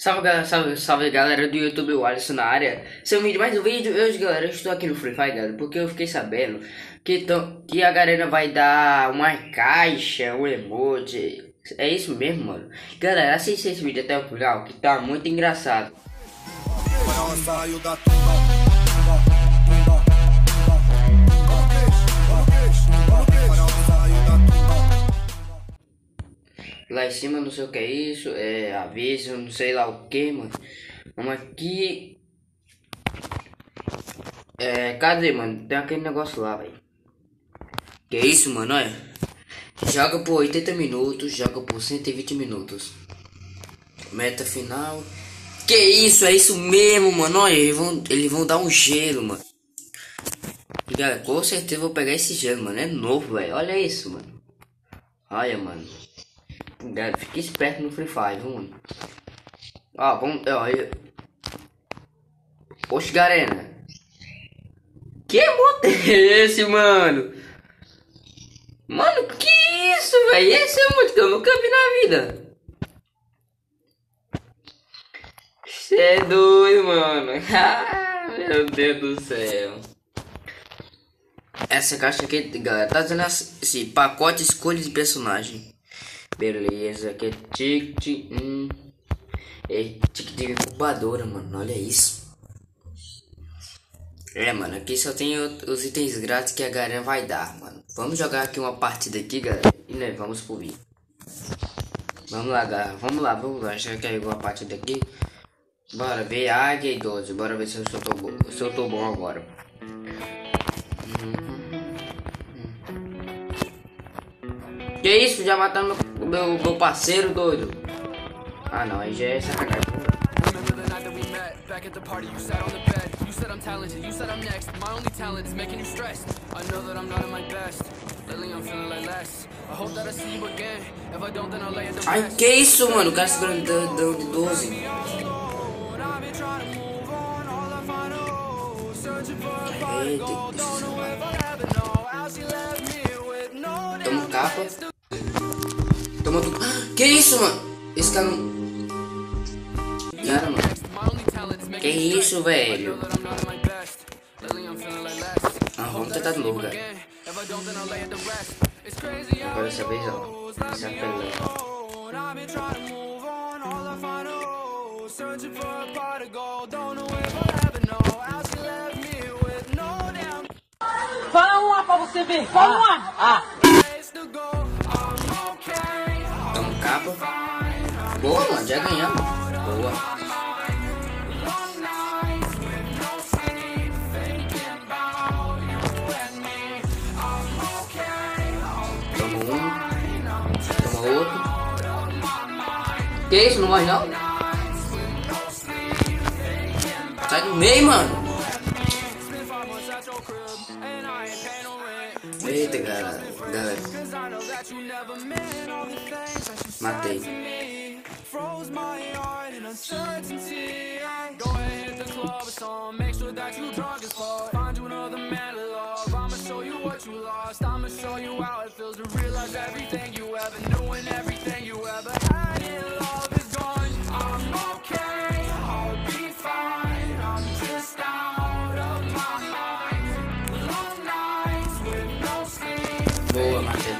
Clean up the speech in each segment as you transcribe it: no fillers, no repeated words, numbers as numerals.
Salve galera, salve galera do YouTube, o Alisson na área. Seu vídeo, mais um vídeo. Hoje galera, eu estou aqui no Free Fire, galera, porque eu fiquei sabendo que a galera vai dar uma caixa, um emoji. É isso mesmo, mano. Galera, assista esse vídeo até o final, que tá muito engraçado. Lá em cima não sei o que é isso, aviso, não sei lá o que, mano. Vamos aqui. Cadê, mano? Tem aquele negócio lá, velho. Que é isso, mano, olha. Joga por 80 minutos, joga por 120 minutos. Meta final. Que isso, é isso mesmo, mano. Olha, eles vão dar um gelo, mano. E, galera, com certeza eu vou pegar esse gelo, mano. É novo, velho. Olha isso, mano. Olha, mano. Galera, fique esperto no Free Fire, viu, mano? Ó, vamos. Oxe, galera. Que emote é esse, mano? Mano, que isso, velho? Esse é muito que eu nunca vi na vida. Você é doido, mano. Meu Deus do céu. Essa caixa aqui, galera, tá dizendo assim: pacote escolha de personagem. Beleza, aqui é ticket. Ticket de incubadora, mano. Olha isso. Mano, aqui só tem os itens grátis que a galera vai dar, mano. Vamos jogar aqui uma partida aqui, galera. E né, vamos pro vídeo. Vamos lá, galera. Vamos lá. Já carregou a partida aqui. Bora ver a Águia e 12. Bora ver se eu tô bom agora. Que isso? Já mataram meu parceiro, doido. Ah, não, aí já é sacanagem. Ai, que isso, mano? O cara segurando de 12. Toma capa. Toma tudo. Que isso, mano? Esse cara não. Cara, mano. Que isso, velho? Vamos tentar de novo, cara. Agora dessa vez, ó. Essa pelé. Fala uma pra você ver. Fala uma. Tamo capa. Boa, mano. Já ganhamos. Boa. Toma um. Toma outro. Que isso? Não morre não? Sai do meio, mano. Eita, galera. Matei. Boa, matei.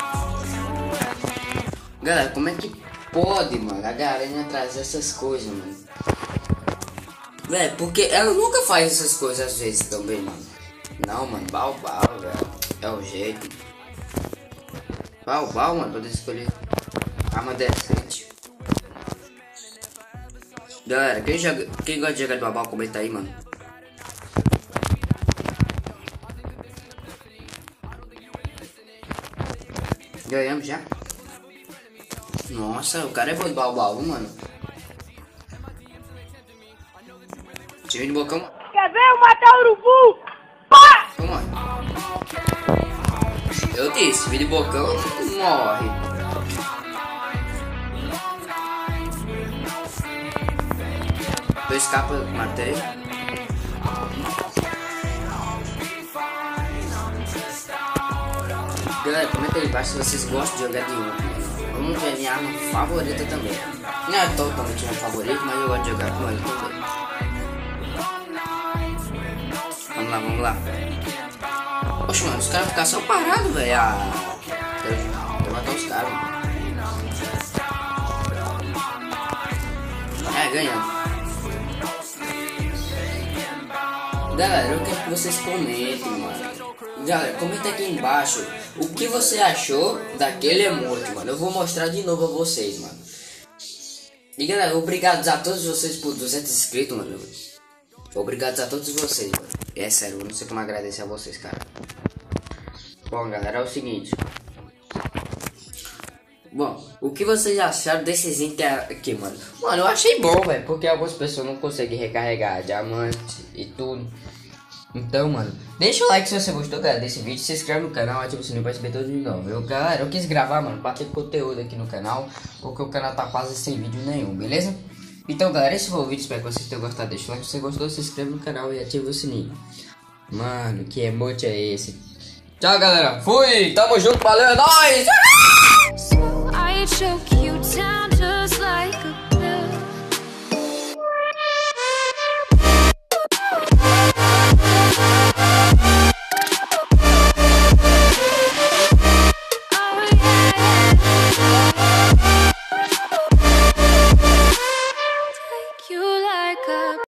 Galera, como é que pode, mano, a galera trazer essas coisas, mano? Velho, porque ela nunca faz essas coisas às vezes também, mano. Não, mano, Baobá, velho. É o jeito. Baobá, mano, poder escolher arma decente. Galera, quem gosta de jogar de Baobá, comenta aí, mano. Ganhamos já. Nossa, o cara é bom de baú, mano. Time de bocão. Quer ver eu matar o urubu? Pá! Calma. Eu disse, vídeo de bocão morre. Dois capas, matei. Galera, comenta aí embaixo se vocês gostam de jogar de 1. Vamos ver minha arma favorita também. Não é totalmente meu favorito, mas eu gosto de jogar com ele também. Vamos lá. Poxa, mano, os caras ficam só parados, velho. Vou matar os caras, mano. Ganhando. Galera, eu quero que vocês comentem, mano. Galera, comenta aqui embaixo o que você achou daquele emote, mano. Eu vou mostrar de novo a vocês, mano. E galera, obrigado a todos vocês por 200 inscritos, mano. Obrigado a todos vocês, mano. É sério, eu não sei como agradecer a vocês, cara. Bom, galera, é o seguinte. Bom, o que vocês acharam desses itens aqui, mano? Mano, eu achei bom, velho, porque algumas pessoas não conseguem recarregar diamante e tudo. Então, mano, deixa o like se você gostou, galera, desse vídeo. Se inscreve no canal, ativa o sininho pra receber todo de novo. Galera, eu quis gravar, mano, pra ter conteúdo aqui no canal, porque o canal tá quase sem vídeo nenhum, beleza? Então, galera, esse foi o vídeo, espero que vocês tenham gostado. Deixa o like se você gostou, se inscreve no canal e ativa o sininho. Mano, que emote é esse? Tchau, galera, fui, tamo junto, valeu, é nóis! Choke